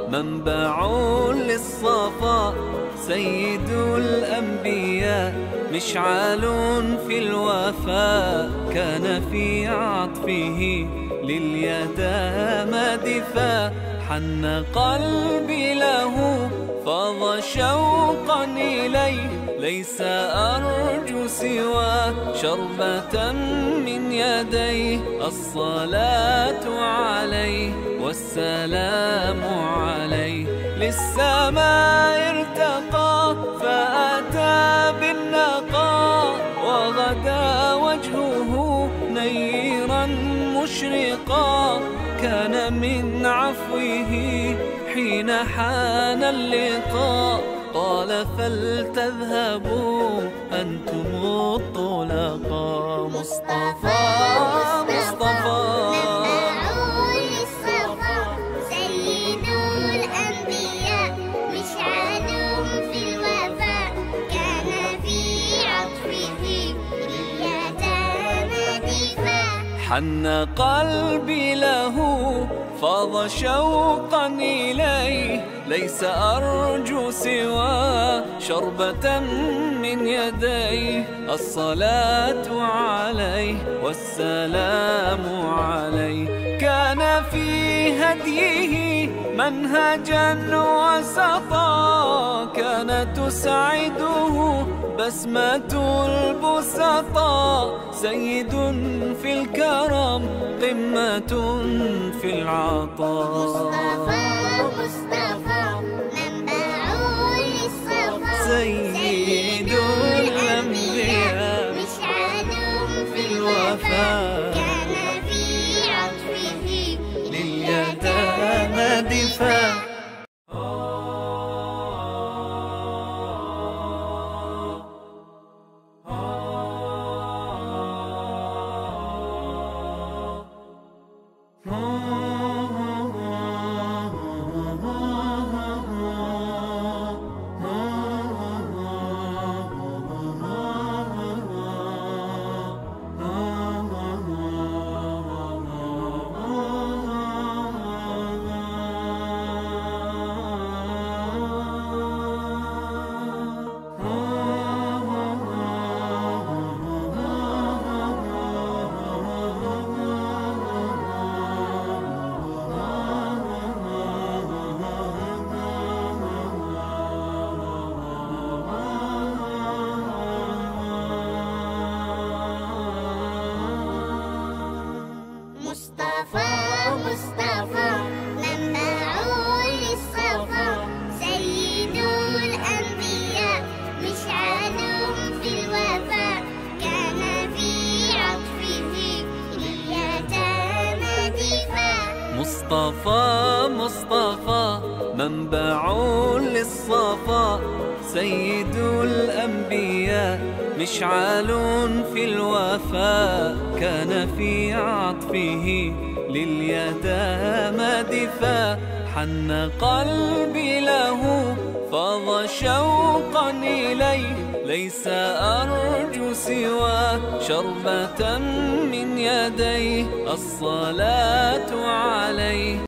منبع للصفاء، سيد الأنبياء، مشعل في الوفاء، كان في عطفه لليتامى دفاع. حن قلبي له فاض شوقا إليه، ليس أرجو سوى شربة من يديه. الصلاة عليه والسلام عليه، للسماء ارتقى فأتى بالنقاء، وغدا وجهه نيرا مشرقا. كان من عفوه حين حان اللقاء، قال فلتذهبوا أنتم الطلقاء. مصطفى مصطفى سيد الأنبياء، مشعل في الوفاء، كان في عطفه لليتامى دفاع. حن قلبي له فاض شوقا إليه، ليس أرجو سوى شربة من يديه. الصلاة عليه والسلام عليه، كان في هديه منهجا وسطا، كانت تسعده بسمة البسطاء. سيد في الكرم، قمة في العطاء. مصطفى منبع للصفا، سيد الأنبياء، مشعل في الوفاء، كان في عطفه لليتامى دفاع. مصطفى منبع للصفا، سيد الأنبياء، مشعل في الوفاء، كان في عطفه لليتامى دفاع. مصطفى مصطفى منبع للصفاء، سيد الأنبياء، مشعل في الوفاء، كان في عطفه لليتامى دفاع. حن قلبي له فاض شوقا إليه، ليس أرجو سوى شربة من يديه. الصلاة عليه